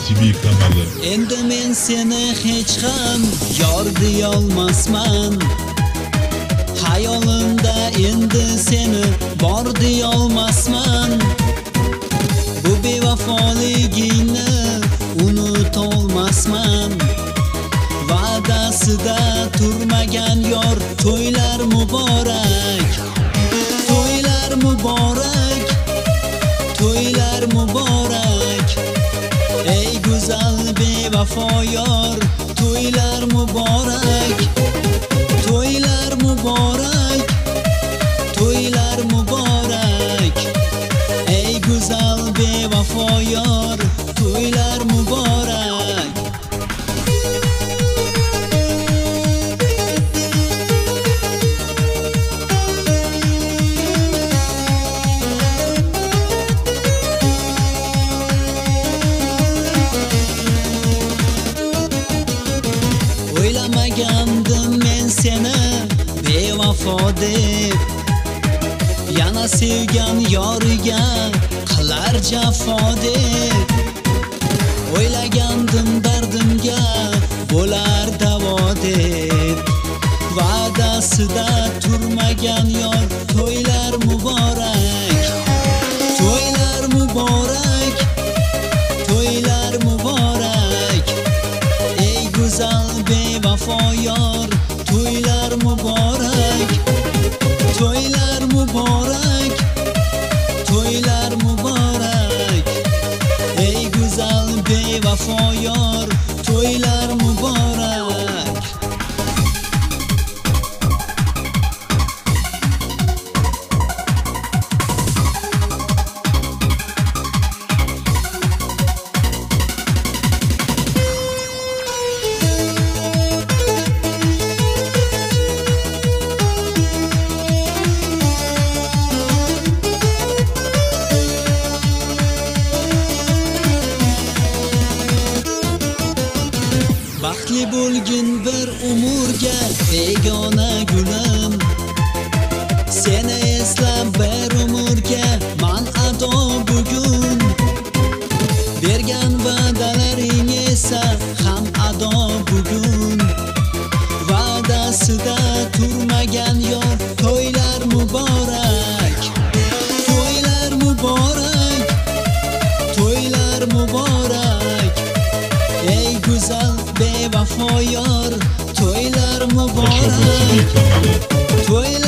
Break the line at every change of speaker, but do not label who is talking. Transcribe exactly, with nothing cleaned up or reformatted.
T V kanali.
Endi men seni hech ham yor deyolmasman. Hayolimda endi seni bor deyolmasman. Bu bevafoligingni unutolmasman. Va'dasida turmagan yor, to'ylar muborak. To'ylar muborak. To'ylar muborak. Ey go'zal bevafo yor, to'ylar muborak. To'ylar muborak. To'ylar muborak. Ey go'zal bevafo yor, to'ylar muborak. O'ylamagandim men seni bevafo deb, yana sevgan yoriga qilar jafo deb. O'ylagandim dardimga bo'lar davo deb, va'dasida turmagan yor, to'ylar muborak. To'ylar muborak. To'ylar muborak. Ey go'zal bevafo yor, to'ylar muborak. To'ylar muborak. To'ylar muborak. Ey go'zal bevafo yor, to'ylar muborak. Baxtli bo'lgin bir umrga begona gulim. Seni eslab bir umrga man ado bugun. Bergan va'dalaring esa ham ado bugun. Va'dasida turmagan yor, to'ylar muborak. To'ylar muborak. To'ylar muborak. Ey go'zal bevafo yor, to'ylar muborak. To'ylar